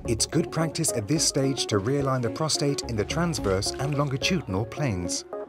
It's good practice at this stage to realign the prostate in the transverse and longitudinal planes.